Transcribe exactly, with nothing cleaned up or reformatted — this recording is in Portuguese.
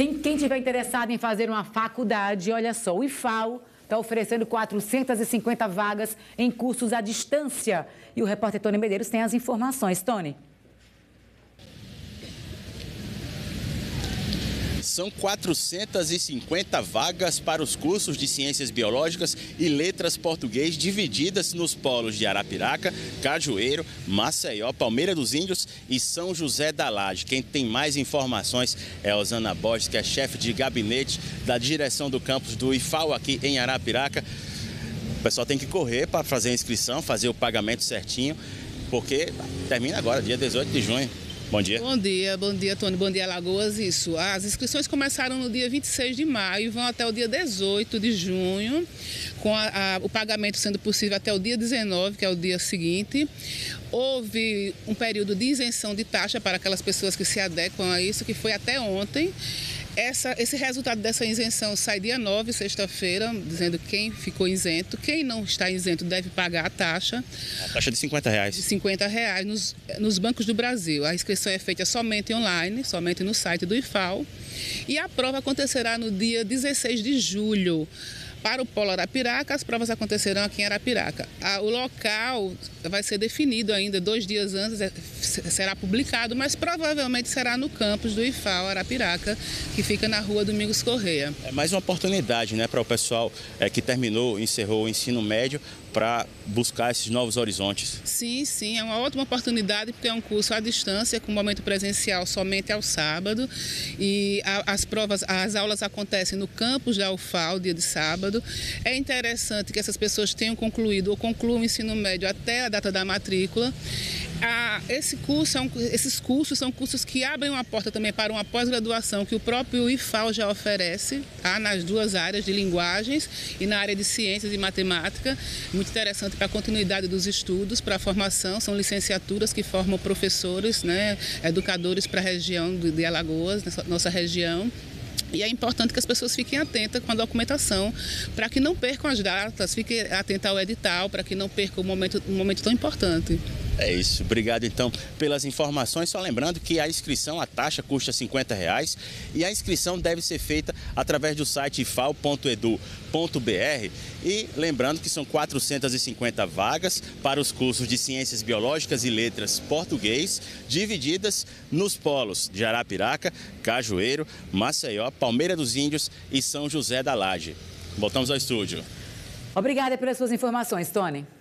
Quem, quem tiver interessado em fazer uma faculdade, olha só, o I F A O está oferecendo quatrocentas e cinquenta vagas em cursos à distância. E o repórter Tony Medeiros tem as informações. Tony. São quatrocentas e cinquenta vagas para os cursos de Ciências Biológicas e Letras Português, divididas nos polos de Arapiraca, Cajueiro, Maceió, Palmeira dos Índios e São José da Laje. Quem tem mais informações é a Osana Borges, que é chefe de gabinete da direção do campus do I F A O aqui em Arapiraca. O pessoal tem que correr para fazer a inscrição, fazer o pagamento certinho, porque termina agora, dia dezoito de junho. Bom dia. Bom dia, bom dia, Tony. Bom dia, Alagoas. Isso. As inscrições começaram no dia vinte e seis de maio e vão até o dia dezoito de junho, com a, a, o pagamento sendo possível até o dia dezenove, que é o dia seguinte. Houve um período de isenção de taxa para aquelas pessoas que se adequam a isso, que foi até ontem. Essa, esse resultado dessa isenção sai dia nove, sexta-feira, dizendo quem ficou isento. Quem não está isento deve pagar a taxa. A taxa de cinquenta reais. De cinquenta reais nos, nos bancos do Brasil. A inscrição é feita somente online, somente no site do I F A O. E a prova acontecerá no dia dezesseis de julho. Para o Polo Arapiraca, as provas acontecerão aqui em Arapiraca. O local vai ser definido ainda dois dias antes, será publicado, mas provavelmente será no campus do I F A O Arapiraca, que fica na rua Domingos Correia. É mais uma oportunidade, né, para o pessoal é, que terminou, encerrou o ensino médio, para buscar esses novos horizontes. Sim, sim, é uma ótima oportunidade, porque é um curso à distância, com momento presencial somente ao sábado. E a, as provas, as aulas acontecem no campus da U F A O, dia de sábado. É interessante que essas pessoas tenham concluído ou concluam o ensino médio até a data da matrícula. Ah, esse curso é um, esses cursos são cursos que abrem uma porta também para uma pós-graduação que o próprio I F A O já oferece, tá, nas duas áreas de linguagens e na área de ciências e matemática. Muito interessante para a continuidade dos estudos, para a formação. São licenciaturas que formam professores, né, educadores para a região de Alagoas, nossa, nossa região. E é importante que as pessoas fiquem atentas com a documentação, para que não percam as datas, fiquem atentas ao edital, para que não percam um momento, um momento tão importante. É isso. Obrigado, então, pelas informações. Só lembrando que a inscrição, a taxa custa cinquenta reais e a inscrição deve ser feita através do site ifao ponto edu ponto br. E lembrando que são quatrocentas e cinquenta vagas para os cursos de Ciências Biológicas e Letras Português, divididas nos polos de Arapiraca, Cajueiro, Maceió, Palmeira dos Índios e São José da Laje. Voltamos ao estúdio. Obrigada pelas suas informações, Tony.